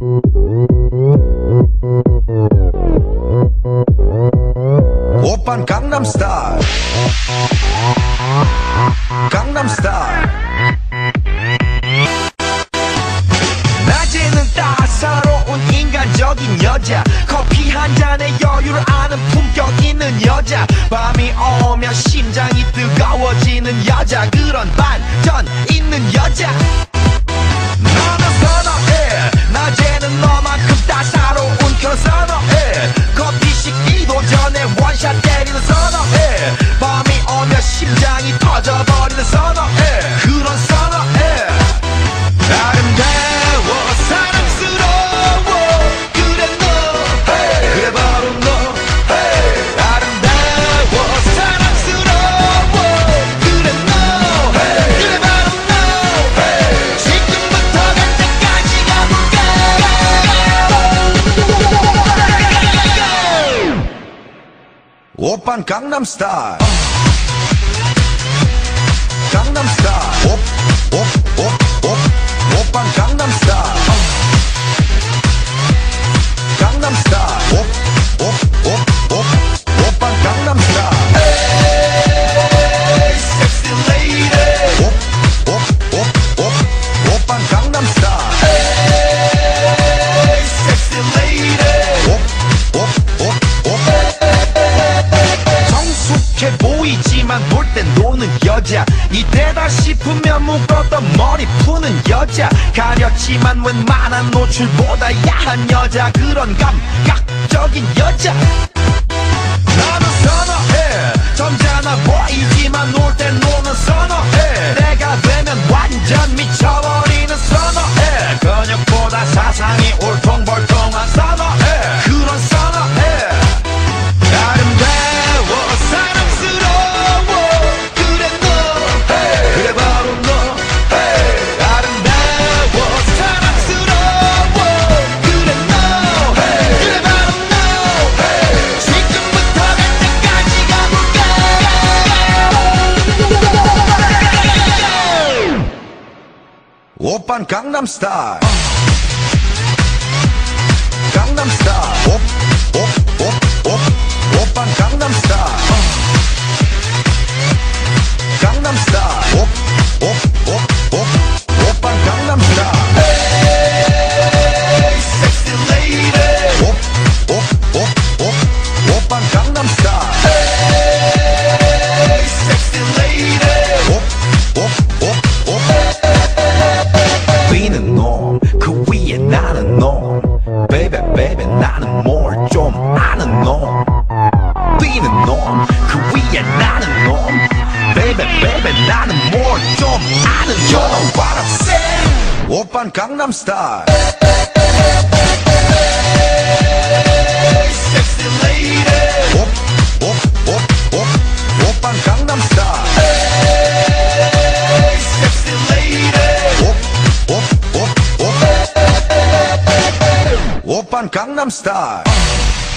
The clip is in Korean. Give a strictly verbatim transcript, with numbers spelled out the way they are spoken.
오빤 강남스타일 강남스타일 낮에는 따사로운 인간적인 여자 커피 한 잔에 여유를 아는 품격 있는 여자 밤이 오면 심장이 뜨거워지는 여자 그런 반전 있는 여자 너는 선호해 낮에는 너만큼 따사로운 그런 선호해 커피 식기도 전에 원샷 때리는 선호해 밤이 오면 심장이 터져버리는 선호해 그런 선호해 아름다워 사랑스러워 그래 너 hey. 그래 바로 너 hey. 아름다워 사랑스러워 그래 너 hey. 그래 바로 너 hey. 지금부터 갈 때까지 가볼까 오빤 강남스타일 강남스타일 오, 오, 오, 오, 오빤 강남스타일 강남스타일 오, 오, 오, 오, 오빤 강남스타일 에이 섹시 레이디 오, 오, 오, 오, 오빤 강남스타일 에이 섹시 레이디 오, 오, 오, 오 성숙해 보이지만 놀 땐 노는 여자 이때다 싶으면 묶었던 머리 푸는 여자 가렸지만 웬만한 노출보다 야한 여자 그런 감각적인 여자 나는 선호해 점잖아 보이지만 놀 땐 노는 선호해 내가 되면 완전 미쳐버리는 선호해 근육보다 사상이 울퉁불퉁한 선호해 그런 선호해 아름다워 사랑스러워 그래 너 hey. 그래 바로 너 hey. 아름다워 사랑스러워 그래 너 hey. 그래 바로 너 hey. 지금부터 갈 때까지 가볼까 오빤 강남스타일 강남스타일 오, 오, 오, 오, 오빤 강남스타일 강남스타일 오, 오, 오, 오, 오빤 강남스타일 에이 섹시 레이디 오, 오, 오, 오, 오빤 강남스타일 에이 섹시 레이디 오, 오, 오, 오 뛰는 놈 그 위에 나는 놈 베이베 베이베 나는 뭘 좀 아는 놈 뛰는 놈 그 위에 나는 놈 베이베 베이베 나는 뭘 좀 아는 놈 You know what I'm saying 오빤 강남스타일 섹시 레이디 오, 오, 오, 오, 오빤 강남스타일 섹시 레이디 오, 오, 오, 오, 오빤 강남스타일